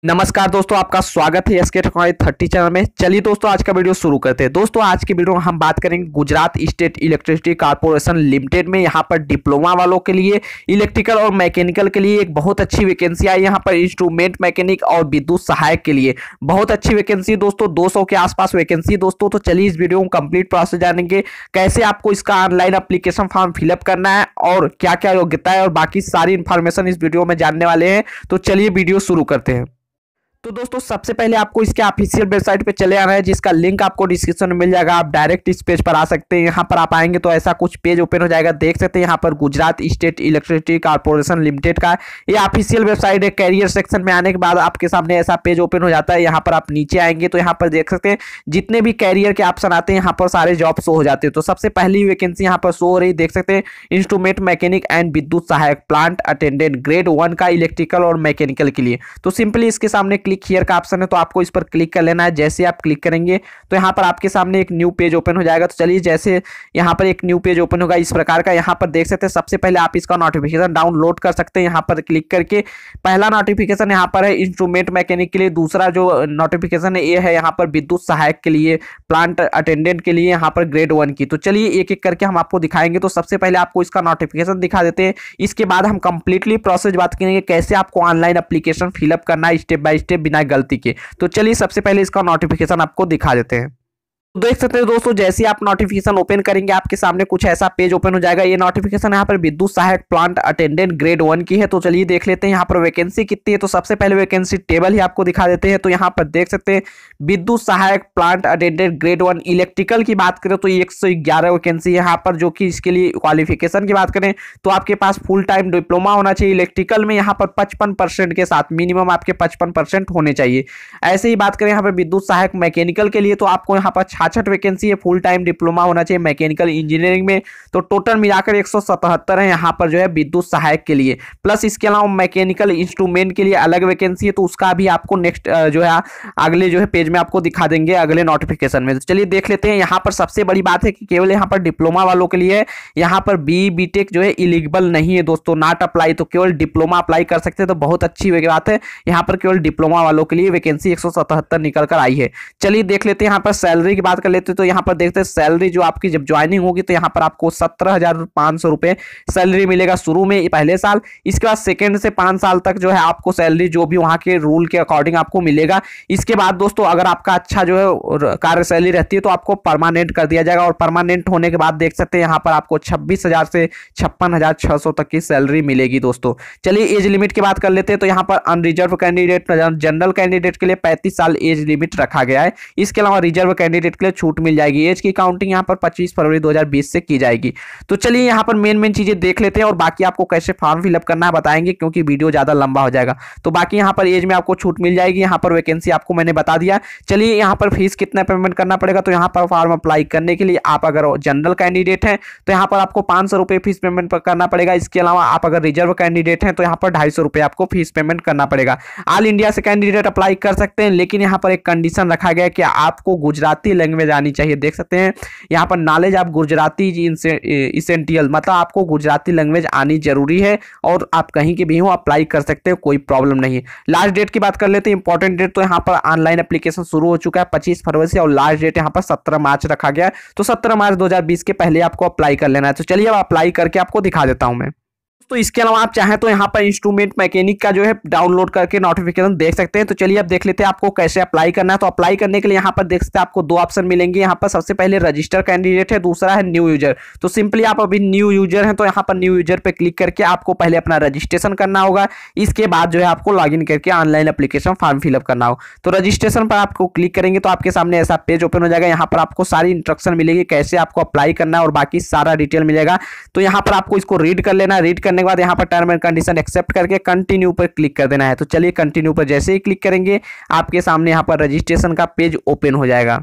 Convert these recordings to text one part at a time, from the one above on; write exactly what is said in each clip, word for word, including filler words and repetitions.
नमस्कार दोस्तों, आपका स्वागत है एसके टेक्नोलॉजी थर्टी चैनल में। चलिए दोस्तों, आज का वीडियो शुरू करते हैं। दोस्तों, आज की वीडियो में हम बात करेंगे Gujarat state electricity corporation limited में यहाँ पर डिप्लोमा वालों के लिए इलेक्ट्रिकल और मैकेनिकल के लिए एक बहुत अच्छी वैकेंसी आई। यहाँ पर इंस्ट्रूमेंट मैकेनिक और विद्युत सहायक के लिए बहुत अच्छी वैकेंसी दोस्तों, दो सौ के आसपास वैकेंसी दोस्तों। तो चलिए इस वीडियो में कंप्लीट प्रोसेस जानेंगे, कैसे आपको इसका ऑनलाइन एप्लीकेशन फॉर्म फिलअप करना है और क्या क्या योग्यता है और बाकी सारी इंफॉर्मेशन इस वीडियो में जानने वाले हैं। तो चलिए वीडियो शुरू करते हैं। तो दोस्तों, सबसे पहले आपको इसके ऑफिशियल वेबसाइट पे चले आना है, जिसका लिंक आपको डिस्क्रिप्शन में मिल जाएगा। आप डायरेक्ट इस पेज पर आ सकते हैं। यहाँ पर आप आएंगे तो ऐसा कुछ पेज ओपन हो जाएगा, देख सकते हैं यहाँ पर Gujarat state electricity corporation limited का ये ऑफिशियल वेबसाइट है। कैरियर सेक्शन में आने के बाद आपके सामने ऐसा पेज ओपन हो जाता है। यहाँ पर आप नीचे आएंगे तो यहाँ पर देख सकते हैं जितने भी कैरियर के ऑप्शन आते हैं यहाँ पर सारे जॉब शो हो जाते हैं। तो सबसे पहली वैकेंसी यहाँ पर शो हो रही, देख सकते हैं इंस्ट्रूमेंट मैकेनिक एंड विद्युत सहायक प्लांट अटेंडेंट ग्रेड वन का इलेक्ट्रिकल और मैकेनिकल के लिए। तो सिंपली इसके सामने क्लिक हियर का ऑप्शन है, तो आपको इस पर क्लिक कर लेना है। जैसे आप क्लिक करेंगे तो यहाँ पर आपके सामने एक न्यू पेज ओपन हो जाएगा। तो चलिए, जैसे यहाँ पर एक न्यू पेज ओपन होगा इस प्रकार का, यहाँ पर देख सकते हैं सबसे पहले आप इसका नोटिफिकेशन डाउनलोड कर सकते हैं। यहाँ पर क्लिक करके पहला नोटिफिकेशन यहाँ पर है इंस्ट्रूमेंट मैकेनिक के लिए, दूसरा जो नोटिफिकेशन है ये है यहाँ पर विद्युत सहायक के लिए, प्लांट अटेंडेंट के लिए यहाँ पर ग्रेड वन की। तो चलिए एक एक करके हम आपको दिखाएंगे। तो सबसे पहले आपको इसका नोटिफिकेशन दिखा देते हैं, इसके बाद हम कंप्लीटली प्रोसेस बात करेंगे कैसे आपको ऑनलाइन एप्लीकेशन फिलअप करना है स्टेप बाय स्टेप बिना गलती के। तो चलिए सबसे पहले इसका नोटिफिकेशन आपको दिखा देते हैं। तो देख सकते हैं दोस्तों, जैसे ही आप नोटिफिकेशन ओपन करेंगे आपके सामने कुछ ऐसा पेज ओपन हो जाएगा। ये नोटिफिकेशन यहाँ पर विद्युत सहायक प्लांट अटेंडेंट ग्रेड वन की है। तो चलिए देख लेते हैं यहाँ पर वैकेंसी कितनी है। तो सबसे पहले वैकेंसी टेबल ही आपको दिखा देते हैं। तो यहाँ पर देख सकते हैं विद्युत सहायक plant attendant grade one electrical की बात करें तो एक सौ ग्यारह वैकेंसी यहाँ पर, जो कि इसके लिए क्वालिफिकेशन की बात करें तो आपके पास फुल टाइम डिप्लोमा होना चाहिए इलेक्ट्रिकल में, यहाँ पर पचपन परसेंट के साथ मिनिमम आपके पचपन परसेंट होने चाहिए। ऐसे ही बात करें यहाँ पर विद्युत सहायक मैकेनिकल के लिए तो आपको यहाँ पर छाछठ वैकेंसी है, फुल टाइम डिप्लोमा होना चाहिए मैकेनिकल इंजीनियरिंग में। तो टोटल मिलाकर एक सौ सतहत्तर है यहाँ पर जो है विद्युत सहायक के लिए। प्लस इसके अलावा मैकेनिकल इंस्ट्रूमेंट के लिए अलग वैकेंसी है, तो उसका भी आपको नेक्स्ट जो है अगले जो है पेज में आपको दिखा देंगे अगले नोटिफिकेशन में। तो चलिए देख लेते हैं। यहाँ पर सबसे बड़ी बात है कि केवल यहाँ पर डिप्लोमा वालों के लिए है, यहाँ पर बी बीटेक जो है इलिजिबल नहीं है दोस्तों, नॉट अप्लाई। तो केवल डिप्लोमा अप्लाई कर सकते हैं। तो बहुत अच्छी बात है, यहाँ पर केवल डिप्लोमा वालों के लिए वैकेंसी एक सौ सतहत्तर निकल कर आई है। चलिए देख लेते हैं यहाँ पर सैलरी की बात कर लेते हैं। तो यहाँ पर देखते हैं सैलरी जो आपकी जब ज्वाइनिंग होगी तो यहाँ पर आपको सत्रह हजार पाँच सौ रुपये सैलरी मिलेगा शुरू में पहले साल। इसके बाद सेकेंड से पाँच साल तक जो है आपको सैलरी जो भी वहाँ के रूल के अकॉर्डिंग आपको मिलेगा। इसके बाद दोस्तों अगर आपका अच्छा जो है कार्य शैली रहती है तो आपको परमानेंट कर दिया जाएगा, और परमानेंट होने के बाद देख सकते हैं यहाँ पर आपको छब्बीस हजार से छप्पन हजार छः सौ तक की सैलरी मिलेगी दोस्तों। चलिए एज लिमिट की बात कर लेते हैं। तो यहाँ पर अनरिजर्व कैंडिडेट जनरल कैंडिडेट के लिए पैंतीस साल एज लिमिट रखा गया है। इसके अलावा रिजर्व कैंडिडेट के लिए छूट मिल जाएगी। एज की काउंटिंग यहाँ पर पच्चीस फरवरी दो हज़ार बीस से की जाएगी। तो चलिए यहाँ पर मेन मेन चीजें देख लेते हैं और बाकी आपको कैसे फॉर्म फिलअप करना है बताएंगे, क्योंकि वीडियो ज्यादा लंबा हो जाएगा। तो बाकी यहाँ पर एज में आपको छूट मिल जाएगी। यहाँ पर वैकेंसी आपको मैंने बता दिया। चलिए यहाँ पर फीस कितना पेमेंट करना पड़ेगा। तो यहाँ पर फॉर्म अप्लाई करने के लिए आप अगर जनरल कैंडिडेट हैं तो यहाँ पर आपको पाँच सौ रुपये फीस पेमेंट करना पड़ेगा। इसके अलावा आप अगर रिजर्व कैंडिडेट हैं तो यहाँ पर ढाई सौ रुपये आपको फीस पेमेंट करना पड़ेगा। ऑल इंडिया से कैंडिडेट अप्लाई कर सकते हैं, लेकिन यहाँ पर एक कंडीशन रखा गया है कि आपको गुजराती लैंग्वेज आनी चाहिए। देख सकते हैं यहाँ पर नॉलेज आप गुजराती इसेंटियल, मतलब आपको गुजराती लैंग्वेज आनी जरूरी है, और आप कहीं के भी हो अप्लाई कर सकते हो, कोई प्रॉब्लम नहीं है। लास्ट डेट की बात कर लेते हैं, इंपॉर्टेंट डेट। तो यहाँ पर ऑनलाइन एप्लीकेशन शुरू हो चुका है पच्चीस फरवरी से, और लास्ट डेट यहाँ पर सत्रह मार्च रखा गया है। तो सत्रह मार्च दो हज़ार बीस के पहले आपको अप्लाई कर लेना है। तो चलिए अब अप्लाई करके आपको दिखा देता हूँ मैं। तो इसके अलावा आप चाहें तो यहाँ पर इंस्ट्रूमेंट मैकेनिक का जो है डाउनलोड करके नोटिफिकेशन देख सकते हैं। तो चलिए अब देख लेते हैं आपको कैसे अप्लाई करना है। तो अप्लाई करने के लिए यहाँ पर देख सकते हैं आपको दो ऑप्शन मिलेंगे। यहाँ पर सबसे पहले रजिस्टर कैंडिडेट है, दूसरा है न्यू यूजर। तो सिंपली आप अभी न्यू यूजर हैं तो यहाँ पर न्यू यूजर पे क्लिक करके आपको पहले अपना रजिस्ट्रेशन करना होगा। इसके बाद जो है आपको लॉग इन करके ऑनलाइन एप्लीकेशन फॉर्म फिलअप करना हो। तो रजिस्ट्रेशन पर आपको क्लिक करेंगे तो आपके सामने ऐसा पेज ओपन हो जाएगा। यहाँ पर आपको सारी इंस्ट्रक्शन मिलेगी कैसे आपको अप्लाई करना है और बाकी सारा डिटेल मिलेगा। तो यहाँ पर आपको इसको रीड कर लेना है। रीड करने के बाद यहाँ पर टर्म कंडीशन एक्सेप्ट करके कंटिन्यू पर क्लिक कर देना है। तो चलिए कंटिन्यू पर जैसे ही क्लिक करेंगे आपके सामने यहाँ पर रजिस्ट्रेशन का पेज ओपन हो जाएगा।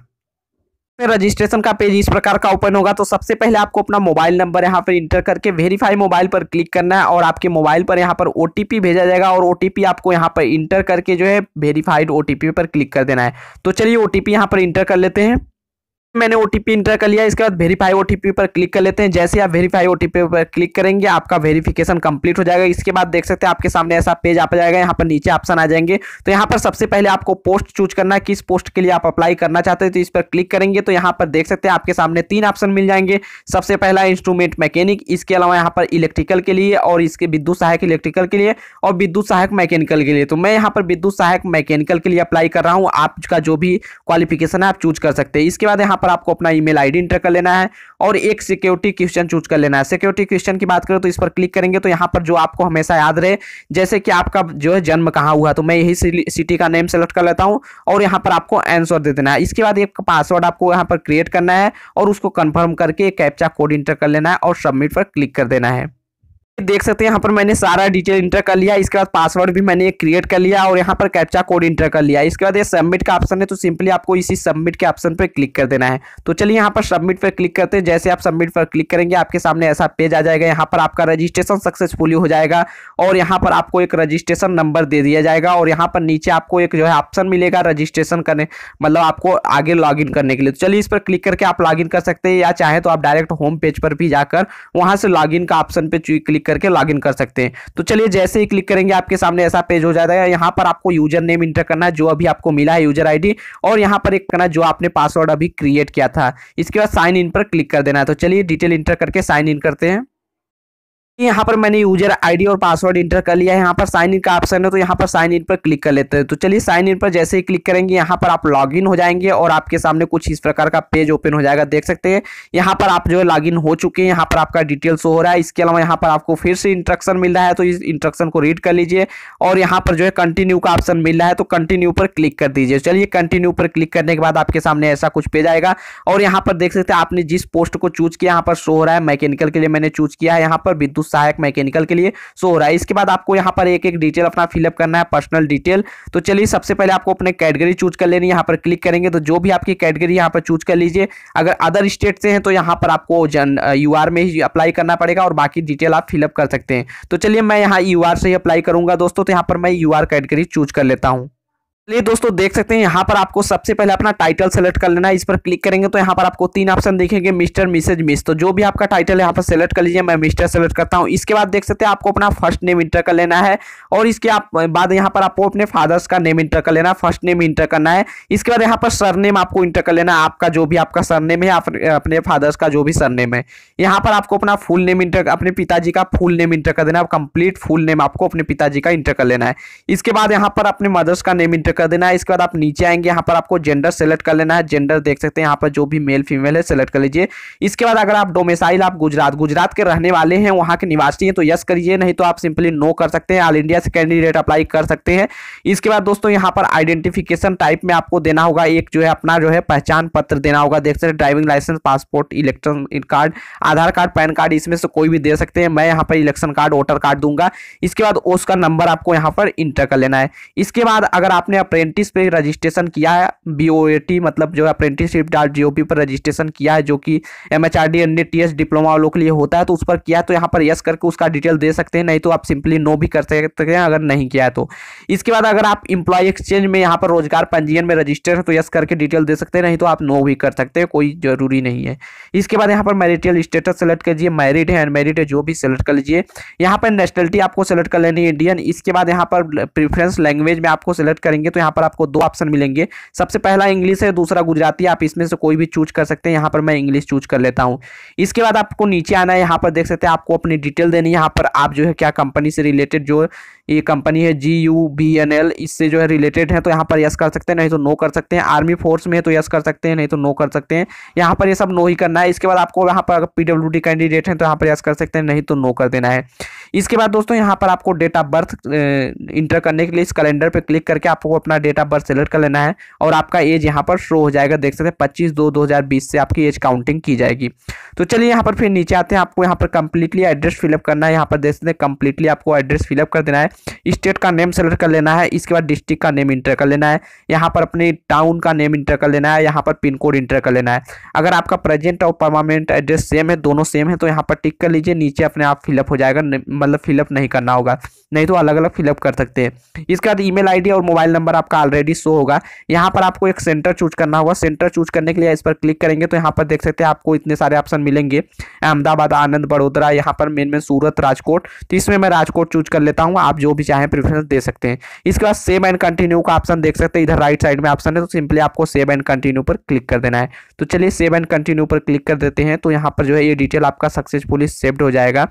रजिस्ट्रेशन का पेज इस प्रकार का ओपन होगा। तो सबसे पहले आपको अपना मोबाइल नंबर यहाँ पर इंटर करके वेरीफाई मोबाइल पर क्लिक करना है, और आपके मोबाइल पर यहाँ पर ओटीपी भेजा जाएगा, और ओटीपी आपको यहाँ पर इंटर करके जो है वेरीफाइड ओटीपी पर क्लिक कर देना है। तो चलिए ओटीपी यहाँ पर इंटर कर लेते हैं। मैंने ओटीपी इंटर कर लिया। इसके बाद वेरीफाई ओटीपी पर क्लिक कर लेते हैं। जैसे आप वेरीफाई ओटीपी पर क्लिक करेंगे आपका वेरिफिकेशन कंप्लीट हो जाएगा। इसके बाद देख सकते हैं आपके सामने ऐसा पेज आ जाएगा। यहाँ पर नीचे ऑप्शन आ जाएंगे, तो यहाँ पर सबसे पहले आपको पोस्ट चूज करना है, किस पोस्ट के लिए आप अप्लाई करना चाहते हैं। तो इस पर क्लिक करेंगे तो यहाँ पर देख सकते हैं आपके सामने तीन ऑप्शन मिल जाएंगे। सबसे पहला इंस्ट्रूमेंट मैकेनिक, इसके अलावा यहाँ पर इलेक्ट्रिकल के लिए और इसके विद्युत सहायक इलेक्ट्रिकल के लिए और विद्युत सहायक मैकेनिकल के लिए। तो मैं यहाँ पर विद्युत सहायक मैकेनिकल के लिए अप्लाई कर रहा हूँ। आपका जो भी क्वालिफिकेशन है आप चूज कर सकते हैं। इसके बाद यहाँ पर आपको अपना ईमेल आईडी इंटर कर लेना है और एक सिक्योरिटी क्वेश्चन चूज कर लेना है। सिक्योरिटी क्वेश्चन की बात करें तो इस पर क्लिक करेंगे तो यहाँ पर जो आपको हमेशा याद रहे, जैसे कि आपका जो है जन्म कहाँ हुआ, तो मैं यही सिटी का नेम सेलेक्ट कर लेता हूँ और यहाँ पर आपको आंसर दे देना है। इसके बाद एक पासवर्ड आपको यहाँ पर क्रिएट करना है और उसको कंफर्म करके एक कैप्चा कोड इंटर कर लेना है और सबमिट पर क्लिक कर देना है। देख सकते हैं यहाँ पर मैंने सारा डिटेल इंटर कर लिया। इसके बाद पासवर्ड भी मैंने क्रिएट कर लिया और यहाँ पर कैप्चा कोड इंटर कर लिया। इसके बाद ये सबमिट का ऑप्शन है, तो सिंपली आपको इसी सबमिट के ऑप्शन पर क्लिक कर देना है। तो चलिए यहाँ पर सबमिट पर क्लिक करते हैं। जैसे आप सबमिट पर क्लिक करेंगे आपके सामने ऐसा पेज आ जाएगा। यहाँ पर आपका रजिस्ट्रेशन सक्सेसफुली हो जाएगा और यहाँ पर आपको एक रजिस्ट्रेशन नंबर दे दिया जाएगा और यहाँ पर नीचे आपको एक जो है ऑप्शन मिलेगा रजिस्ट्रेशन करने, मतलब आपको आगे लॉग इन करने के लिए। तो चलिए इस पर क्लिक करके आप लॉग इन कर सकते हैं या चाहे तो आप डायरेक्ट होम पेज पर भी जाकर वहां से लॉग इन का ऑप्शन पे क्लिक करके लॉग इन कर सकते हैं। तो चलिए जैसे ही क्लिक करेंगे आपके सामने ऐसा पेज हो जाएगा। यहाँ पर आपको यूजर नेम इंटर करना है जो अभी आपको मिला है यूजर आईडी, और यहाँ पर एक करना जो आपने पासवर्ड अभी क्रिएट किया था। इसके बाद साइन इन पर क्लिक कर देना है। तो चलिए डिटेल इंटर करके साइन इन करते हैं। यहाँ पर मैंने यूजर आईडी और पासवर्ड इंटर कर लिया है। यहाँ पर साइन इन का ऑप्शन है, तो यहाँ पर साइन इन पर क्लिक कर लेते हैं। तो चलिए साइन इन पर जैसे ही क्लिक करेंगे यहाँ पर आप लॉगिन हो जाएंगे और आपके सामने कुछ इस प्रकार का पेज ओपन हो जाएगा। देख सकते हैं यहाँ पर आप जो है लॉगिन हो चुके हैं। यहाँ पर आपका डिटेल शो हो रहा है। इसके अलावा यहाँ पर आपको फिर से इंस्ट्रक्शन मिल रहा है, तो इस इंस्ट्रक्शन को रीड कर लीजिए और यहाँ पर जो है कंटिन्यू का ऑप्शन मिल रहा है, तो कंटिन्यू पर क्लिक कर दीजिए। चलिए कंटिन्यू पर क्लिक करने के बाद आपके सामने ऐसा कुछ पेज आएगा और यहाँ पर देख सकते हैं आपने जिस पोस्ट को चूज किया यहाँ पर शो हो रहा है। मैकेनिकल के लिए मैंने चूज किया है, यहाँ पर विद्युत सहायक मैकेनिकल के लिए शो हो रहा है। इसके बाद आपको यहाँ पर एक एक डिटेल अपना फिलअप करना है, पर्सनल डिटेल। तो चलिए सबसे पहले आपको अपने कैटेगरी चूज कर लेनी है। यहाँ पर क्लिक करेंगे तो जो भी आपकी कैटेगरी यहाँ पर चूज कर लीजिए। अगर अदर स्टेट से हैं तो यहाँ पर आपको जन यूआर में ही अप्लाई करना पड़ेगा और बाकी डिटेल आप फिलअप कर सकते हैं। तो चलिए मैं यहाँ यूआर से ही अप्लाई करूंगा दोस्तों। तो यहाँ पर मैं यूआर कैटेगरी चूज कर लेता हूँ। चलिए दोस्तों देख सकते हैं यहाँ पर आपको सबसे पहले अपना टाइटल सेलेक्ट कर लेना है। इस पर क्लिक करेंगे तो यहाँ पर आपको तीन ऑप्शन दिखेंगे, मिस्टर, मिसेज, मिस। तो जो भी आपका टाइटल है यहाँ पर सेलेक्ट कर लीजिए। मैं मिस्टर सेलेक्ट करता हूँ। इसके बाद देख सकते हैं आपको अपना फर्स्ट नेम इंटर कर लेना है और इसके आप बाद यहाँ पर आपको अपने फादर्स का नेम इंटर कर लेना है, फर्स्ट नेम इंटर करना है। इसके बाद यहाँ पर सरनेम आपको इंटर कर लेना है, आपका जो भी आपका सरनेम है, अपने फादर्स का जो भी सरनेम है। यहाँ पर आपको अपना फुल नेम इंटर, अपने पिताजी का फुल नेम इंटर कर देना है। कंप्लीट फुल नेम आपको अपने पिताजी का इंटर कर लेना है। इसके बाद यहाँ पर अपने मदर्स का नेम इंटर कर देना है। इसके बाद आप नीचे आएंगे, यहाँ पर आपको जेंडर सेलेक्ट कर लेना है। जेंडर देख सकते हैं यहाँ पर जो भी मेल फीमेल है सेलेक्ट कर लीजिए। इसके बाद अगर आप डोमिसाइल आप गुजरात गुजरात के रहने वाले हैं, वहाँ के निवासी हैं, तो यस करिए, नहीं तो आप सिंपली नो कर सकते हैं। ऑल इंडिया से कैंडिडेट अप्लाई कर सकते हैं। इसके बाद दोस्तों यहाँ पर आइडेंटिफिकेशन टाइप में आपको देना होगा एक जो है अपना जो है पहचान पत्र देना होगा। देख सकते हैं driving licence, passport, election card, Aadhaar card, PAN card, इसमें से कोई भी दे सकते हैं। मैं यहाँ पर इलेक्शन कार्ड, वोटर कार्ड दूंगा। इसके बाद उसका नंबर आपको यहाँ पर इंटर कर लेना है। इसके बाद अगर आपने अप्रेंटिस पे रजिस्ट्रेशन किया है, बी ओ ए टी मतलब जो apprenticeship dot G O V पर रजिस्ट्रेशन किया है, जो कि M H R D N D T S diploma वालों के लिए होता है, तो उस पर किया है तो यहाँ पर यस करके उसका डिटेल दे सकते हैं, नहीं तो आप सिंपली नो भी कर सकते हैं अगर नहीं किया है तो। इसके बाद अगर आप इंप्लॉय एक्सचेंज में यहाँ पर रोजगार पंजीयन में रजिस्टर है तो यस करके डिटेल दे सकते हैं, नहीं तो आप नो भी कर सकते हैं, कोई जरूरी नहीं है। इसके बाद यहाँ पर मैरिटल स्टेटस सेलेक्ट कीजिए, मैरिड है अनमैरिड है जो भी सेलेक्ट कर लीजिए। यहाँ पर नेशनलिटी आपको सेलेक्ट कर लेनी है, इंडियन। इसके बाद यहाँ पर प्रेफरेंस लैंग्वेज में आपको सेलेक्ट करेंगे तो यहाँ पर आपको दो ऑप्शन मिलेंगे। सबसे पहला इंग्लिश है, दूसरा गुजराती। आप इसमें से कोई भी चूज कर सकते हैं। यहाँ पर मैं इंग्लिश चूज कर लेता हूँ। इसके बाद आपको नीचे आना है, यहाँ पर देख सकते हैं आपको अपनी डिटेल देनी है। यहाँ पर आप जो है क्या कंपनी से रिलेटेड, जो ये कंपनी है G U V N L, इससे जो है रिलेटेड है तो यहाँ पर यस कर सकते हैं, नहीं तो नो कर सकते हैं। आर्मी फोर्स में है तो यस कर सकते हैं, नहीं तो नो कर सकते हैं। यहाँ पर ये सब नो ही करना है। इसके बाद आपको यहाँ पर पीडब्ल्यू डी कैंडिडेट है तो यहाँ पर यस कर सकते हैं, नहीं तो नो कर देना है। इसके बाद दोस्तों यहाँ पर आपको डेट ऑफ बर्थ इंटर करने के लिए इस कैलेंडर पे क्लिक करके आपको अपना डेट ऑफ बर्थ सेलेक्ट कर लेना है और आपका एज यहाँ पर शो हो जाएगा। देख सकते हैं पच्चीस दो दो हज़ार बीस से आपकी एज काउंटिंग की जाएगी। तो चलिए यहाँ पर फिर नीचे आते हैं, आपको यहाँ पर कंप्लीटली एड्रेस फिलअप करना है। यहाँ पर देख सकते हैं कंप्लीटली आपको एड्रेस फिलअप कर देना है। स्टेट का नेम सेलेक्ट कर लेना है, इसके बाद डिस्ट्रिक्ट का नेम इंटर कर लेना है, यहाँ पर अपने टाउन का नेम इंटर कर लेना है, यहाँ पर पिन कोड इंटर कर लेना है। अगर आपका प्रेजेंट और परमानेंट एड्रेस सेम है, दोनों सेम है, तो यहाँ पर टिक कर लीजिए, नीचे अपने आप फिलअप हो जाएगा, मतलब फिलअप नहीं करना होगा, नहीं तो अलग अलग फिलअप कर सकते हैं। इसके बाद ईमेल आईडी और मोबाइल नंबर आपका ऑलरेडी शो होगा। यहाँ पर आपको एक सेंटर चूज करना होगा। सेंटर चूज करने के लिए इस पर क्लिक करेंगे तो यहाँ पर देख सकते हैं आपको इतने सारे ऑप्शन मिलेंगे, अहमदाबाद, आनंद, बड़ोदरा, यहाँ पर मेन में सूरत, राजकोट। तो इसमें मैं राजकोट चूज कर लेता हूँ, आप जो भी चाहें प्रेफरेंस दे सकते हैं। इसके बाद सेव एंड कंटिन्यू का ऑप्शन देख सकते हैं, इधर राइट साइड में ऑप्शन है, तो सिंपली आपको सेव एंड कंटिन्यू पर क्लिक कर देना है। तो चलिए सेव एंड कंटिन्यू पर क्लिक कर देते हैं। तो यहाँ पर जो है ये डिटेल आपका सक्सेसफुली सेव्ड हो जाएगा।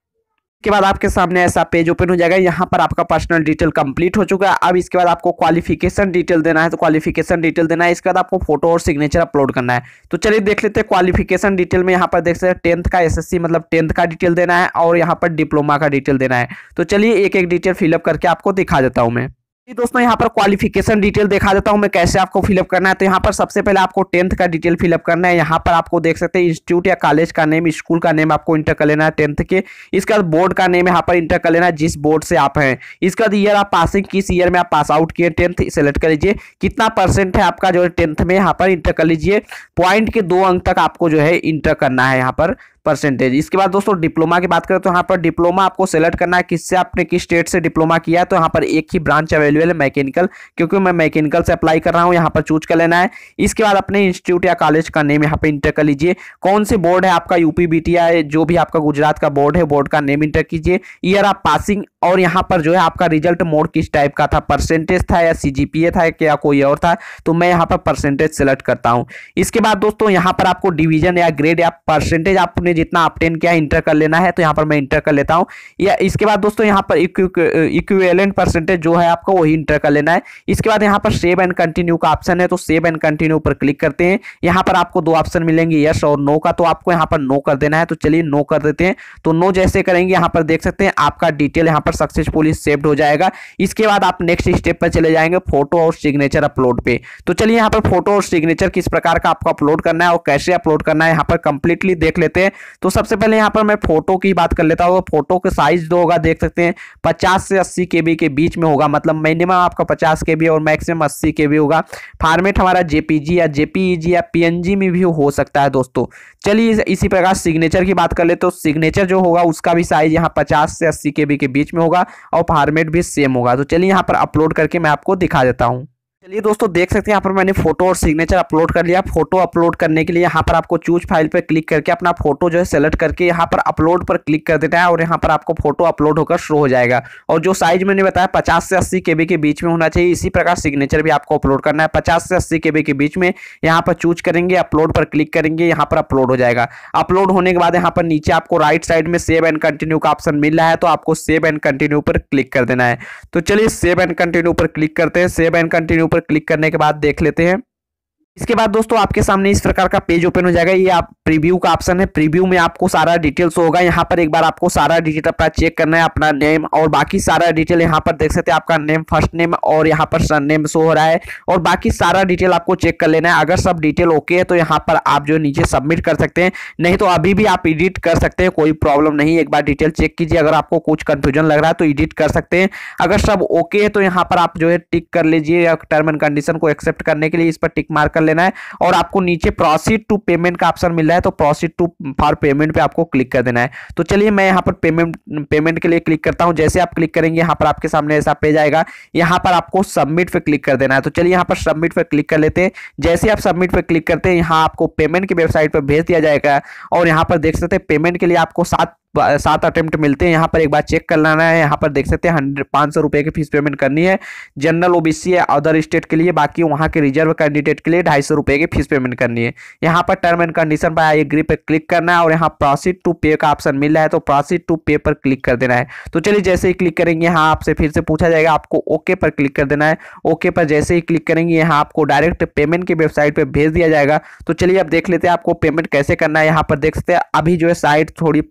के बाद आपके सामने ऐसा पेज ओपन हो जाएगा। यहाँ पर आपका पर्सनल डिटेल कंप्लीट हो चुका है। अब इसके बाद आपको क्वालिफिकेशन डिटेल देना है, तो क्वालिफिकेशन डिटेल देना है। इसके बाद आपको फोटो और सिग्नेचर अपलोड करना है। तो चलिए देख लेते हैं क्वालिफिकेशन डिटेल में। यहाँ पर देख सकते हैं टेंथ का एसएससी मतलब टेंथ का डिटेल देना है और यहाँ पर डिप्लोमा का डिटेल देना है। तो चलिए एक एक डिटेल फिलअप करके आपको दिखा देता हूँ मैं। दोस्तों यहाँ पर क्वालिफिकेशन डिटेल दिखा देता हूँ मैं कैसे आपको फिलअप करना है। तो यहाँ पर सबसे पहले आपको टेंथ का डिटेल फिलअप करना है। यहाँ पर आपको देख सकते हैं इंस्टीट्यूट या कॉलेज का नेम, स्कूल का नेम आपको इंटर कर लेना है टेंथ के। इसके बाद बोर्ड का नेम यहाँ पर इंटर कर लेना है, जिस बोर्ड से आप हैं। इसके बाद ईयर आप पासिंग, किस ईयर में आप पास आउट किए टेंथ सेलेक्ट कर लीजिए। कितना परसेंट है आपका जो है टेंथ में, यहाँ पर इंटर कर लीजिए। पॉइंट के दो अंक तक आपको जो है इंटर करना है यहाँ पर परसेंटेज। इसके बाद दोस्तों डिप्लोमा की बात करें तो यहाँ पर डिप्लोमा आपको सेलेक्ट करना है, किससे आपने किस स्टेट से डिप्लोमा किया है। तो यहाँ पर एक ही ब्रांच अवेलेबल है, मैकेनिकल, क्योंकि मैं मैकेनिकल से अप्लाई कर रहा हूँ, यहाँ पर चूज कर लेना है। इसके बाद अपने इंस्टीट्यूट या कॉलेज का नेम यहाँ पे इंटर कर लीजिए। कौन से बोर्ड है आपका, यूपी बीटीआई, जो भी आपका गुजरात का बोर्ड है, बोर्ड का नेम इंटर कीजिए। ईयर आप पासिंग और यहाँ पर जो है आपका रिजल्ट मोड किस टाइप का था, परसेंटेज था या सीजीपीए था या कोई और था। तो मैं यहाँ पर परसेंटेज सेलेक्ट करता हूँ। इसके बाद दोस्तों यहाँ पर आपको डिवीजन या ग्रेड या परसेंटेज आपने जितना ऑब्टेन किया इंटर कर लेना है। तो यहाँ पर मैं इंटर कर लेता हूँ। या इसके बाद दोस्तों यहाँ पर इक्विवेलेंट परसेंटेज जो है आपको वही इंटर कर लेना है। इसके बाद यहाँ पर सेव एंड कंटिन्यू का ऑप्शन है, तो सेव एंड कंटिन्यू पर क्लिक करते हैं। यहाँ पर आपको दो ऑप्शन मिलेंगे, यस और नो का, तो आपको यहाँ पर नो कर देना है। तो चलिए नो कर देते हैं। तो नो जैसे करेंगे यहाँ पर देख सकते हैं आपका डिटेल यहाँ पर सक्सेसफुली सेव्ड हो जाएगा। इसके बाद आप नेक्स्ट स्टेप पर चले जाएंगे, फोटो और सिग्नेचर अपलोड पे। तो चलिए यहाँ पर फोटो और सिग्नेचर किस प्रकार का आपको अपलोड करना है और कैसे अपलोड करना है यहाँ पर कंप्लीटली देख लेते हैं। तो सबसे पहले यहाँ पर मैं फोटो की बात कर लेता हूँ। फोटो का साइज जो होगा देख सकते हैं पचास से अस्सी केबी के बीच में होगा, मतलब मिनिमम आपका पचास केबी और मैक्सिमम अस्सी केबी होगा। फॉर्मेट हमारा जेपीजी या जेपीईजी या पीएनजी में भी हो सकता है दोस्तों। चलिए इसी प्रकार सिग्नेचर की बात कर ले तो सिग्नेचर जो होगा उसका भी साइज यहाँ पचास से अस्सी केबी के बीच में होगा और फॉर्मेट भी सेम होगा। तो चलिए यहाँ पर अपलोड करके मैं आपको दिखा देता हूँ। चलिए दोस्तों देख सकते हैं यहाँ पर मैंने फोटो और सिग्नेचर अपलोड कर लिया। फोटो अपलोड करने के लिए यहाँ पर आपको चूज फाइल पर क्लिक करके अपना फोटो जो है सेलेक्ट करके यहाँ पर अपलोड पर क्लिक कर देना है और यहाँ पर आपको फोटो अपलोड होकर शो हो जाएगा। और जो साइज मैंने बताया पचास से अस्सी केबी के बीच में होना चाहिए। इसी प्रकार सिग्नेचर भी आपको अपलोड करना है पचास से अस्सी केबी के बीच में। यहाँ पर चूज करेंगे, अपलोड पर क्लिक करेंगे, यहाँ पर अपलोड हो जाएगा। अपलोड होने के बाद यहाँ पर नीचे आपको राइट साइड में सेव एंड कंटिन्यू का ऑप्शन मिल रहा है, तो आपको सेव एंड कंटिन्यू पर क्लिक कर देना है। तो चलिए सेव एंड कंटिन्यू पर क्लिक करते हैं। सेव एंड कंटिन्यू पर क्लिक करने के बाद देख लेते हैं। इसके बाद दोस्तों आपके सामने इस प्रकार का पेज ओपन हो जाएगा। ये आप प्रीव्यू का ऑप्शन है, प्रीव्यू में आपको सारा डिटेल्स होगा। यहाँ पर एक बार आपको सारा डिटेल अपना चेक करना है, अपना नेम और बाकी सारा डिटेल। यहाँ पर देख सकते हैं आपका नेम, फर्स्ट नेम और यहाँ पर सन नेम शो हो रहा है और बाकी सारा डिटेल आपको चेक कर लेना है। अगर सब डिटेल ओके है तो यहाँ पर आप जो नीचे सबमिट कर सकते हैं, नहीं तो अभी भी आप एडिट कर सकते हैं, कोई प्रॉब्लम नहीं। एक बार डिटेल चेक कीजिए, अगर आपको कुछ कंफ्यूजन लग रहा है तो एडिट कर सकते हैं। अगर सब ओके है तो यहाँ पर आप जो है टिक कर लीजिए, या टर्म एंड कंडीशन को एक्सेप्ट करने के लिए इस पर टिक मार्क कर लेना है। और आपको नीचे प्रोसीड टू पेमेंट का ऑप्शन मिल रहा है, तो प्रोसीड टू फॉर पेमेंट पे आपको क्लिक कर देना है। तो चलिए मैं यहाँ पर पेमेंट पेमेंट के लिए क्लिक करता हूँ। जैसे आप क्लिक करेंगे यहाँ पर आपके सामने ऐसा पेज आएगा। यहाँ पर आपको सबमिट पे क्लिक कर देना है। तो चलिए यहाँ पर सबमिट पे क्लिक कर लेते हैं। जैसे आप सबमिट पे क्लिक करते हैं यहाँ आपको पेमेंट की वेबसाइट पर भेज दिया जाएगा और यहाँ पर देख सकते हैं पेमेंट के लिए आपको सात सात अटेम्प्ट मिलते हैं। यहाँ पर एक बार चेक कर लेना है। यहाँ पर देख सकते हैं हंड्रेड पाँच सौ रुपये की फीस पेमेंट करनी है जनरल ओबीसी या अदर स्टेट के लिए, बाकी वहाँ के रिजर्व कैंडिडेट के लिए ढाई सौ रुपये की फीस पेमेंट करनी है। यहाँ पर टर्म एंड कंडीशन पर आई एग्री पे क्लिक करना है और यहाँ प्रोसीड टू पे का ऑप्शन मिल रहा है, तो प्रोसीड टू पे पर क्लिक कर देना है। तो चलिए जैसे ही क्लिक करेंगे यहाँ आपसे फिर से पूछा जाएगा, आपको ओके पर क्लिक कर देना है। ओके पर जैसे ही क्लिक करेंगे यहाँ आपको डायरेक्ट पेमेंट की वेबसाइट पर भेज दिया जाएगा। तो चलिए अब देख लेते हैं आपको पेमेंट कैसे करना है। यहाँ पर देख सकते हैं अभी जो है साइट थोड़ी प्रॉब्लम चल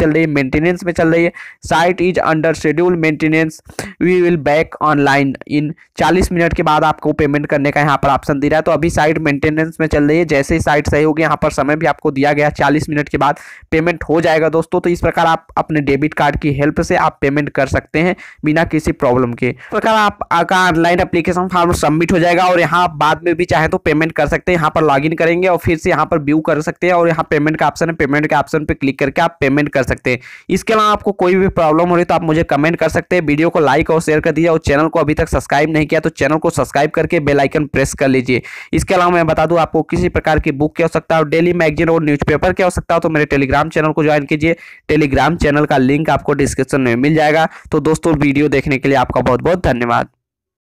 चल रही है, मेंटेनेंस में चल रही है। Site is under schedule maintenance, we will back online in चालीस मिनट के बाद आपको पेमेंट करने का यहाँ पर ऑप्शन दे रहा है। तो अभी साइट मेंटेनेंस में चल रही है, जैसे ही साइट सही होगी यहाँ पर समय भी आपको दिया गया चालीस मिनट के बाद पेमेंट हो जाएगा दोस्तों। तो इस प्रकार आप अपने डेबिट कार्ड की हेल्प से आप पेमेंट कर सकते हैं बिना किसी प्रॉब्लम के। इस प्रकार आपका ऑनलाइन एप्लीकेशन फॉर्म सबमिट हो जाएगा और यहाँ बाद में भी चाहे तो पेमेंट कर सकते हैं। यहाँ पर लॉगिन करेंगे और फिर से यहाँ पर व्यू कर सकते हैं और यहाँ पेमेंट का ऑप्शन है, पेमेंट के ऑप्शन पे क्लिक करके आप पेमेंट कर सकते हैं। इसके अलावा आपको कोई भी प्रॉब्लम हो रही तो आप मुझे कमेंट कर सकते हैं। वीडियो को लाइक और शेयर कर दीजिए और चैनल को अभी तक सब्सक्राइब नहीं किया तो चैनल को सब्सक्राइब करके बेल आइकन प्रेस कर लीजिए। इसके अलावा मैं बता दूं, आपको किसी प्रकार की बुक की आवश्यकता हो, डेली मैगजीन और न्यूज़पेपर की आवश्यकता हो तो मेरे टेलीग्राम चैनल को ज्वाइन कीजिए। टेलीग्राम चैनल का लिंक आपको डिस्क्रिप्शन में मिल जाएगा। तो दोस्तों वीडियो देखने के लिए आपका बहुत बहुत धन्यवाद।